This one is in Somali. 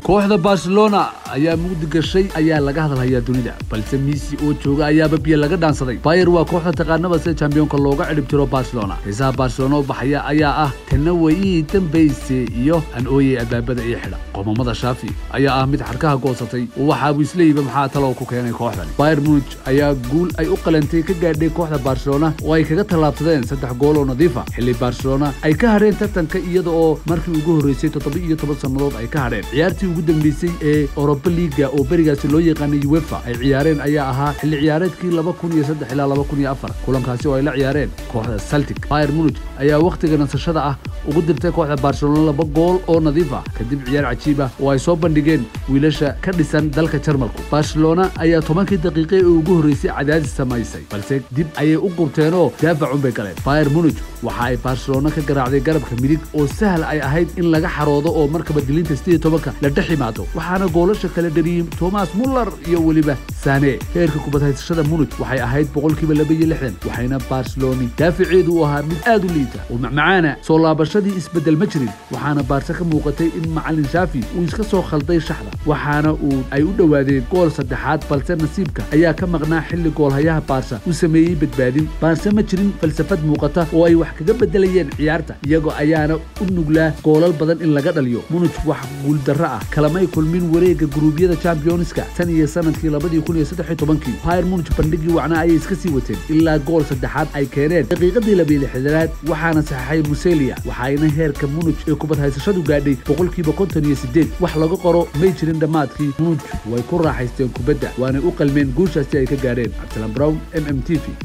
kooxda Barcelona ayaa mugdi gashay ayaa laga hadlayaa dunida balse Messi oo jooga ayaa biyo laga dhaansaday Bayern waa kooxda taqaanaba sida championka looga cirib tiro Barcelona xisaab Barcelona oo baxaya ayaa ah tanawii dambeysay iyo an ooyay albaabada ay xidha qomamada Xavi ayaa ah mid xarkaha goosatay waxa uu isleeyay maxaa talo ku keenay kooxdan Bayern Munich ayaa guul ay u qalantay ka gaadhay kooxda Barcelona oo ay kaga talaabsadeen 3 gool oo nadiif ah xilli Barcelona ay ka hareen tartanka iyada oo markii ugu horeysay 17 sanadood ay ka hareen ciyaartii ugu dambeysay ee Europa League oo barigaasi loo yaqaan UEFA ay ciyaareen ayaa ahaa xilli ciyaareedkii 2003 ilaa 2004 kulankaasi oo ay la ciyaareen kooxda Celtic Bayern Munich ayaa waqtiga nasashada ah ugu dirtay kooxda Barcelona 2 gool oo nadiif ah kadib ciyaar cajiib ah oo ay soo bandhigeen wiilasha ka dhisan dalka Jarmalku Barcelona ayaa 10 daqiiqo ee ugu horeysay cadaadis samaysay balse dib ayay u qurteen oo daafac bay galeen Bayern Munich waxa ay Barcelona ka garaacday garabka midig oo sahal ay ahayd in laga xaroodo oo markaba dilinta 18 la dhaximaado waxaana goolasha kala dhaliyay Thomas Muller iyo waliba Sané heerka kubadda haysashada Munich waxay ahayd 260 waxayna Barcelona daafaceedu u ahaa mid aad u liita oo macmacaana soo laabashadii isbedel ma jirin waxaana Barca ka muuqatay in macallin Xavi uu iska soo khalday shaxda waxaana ay u dhawaadeen gool saddexaad balse nasiibka ayaa ka maqnaa xilli goolhayaha Barca uu sameeyay badbaadin Barca ma jirin falsafad muuqata oo ay wax kaga bedelayeen ciyaarta iyagoo ayaana u nuglaa goolal badan in laga dhaliyo Munich wax guul darro ah kalamay kulmin wareega gruubyada Championska tan iyo sanadkii 2013 Bayern Munich bandhigii wacna ay iska sii wateen ilaa gool saddexaad ay keeneen daqiiqadii 26 waxaana saxay Musiala waxayna heerka Munich ee kubad haysashadu gaadhay 58 wax laga qoro may jirin dhamaadkii Munich way ku raaxaysteen kubadda waana u qalmeen guushaasi ay ka gaareen Abdullah Brown MMTV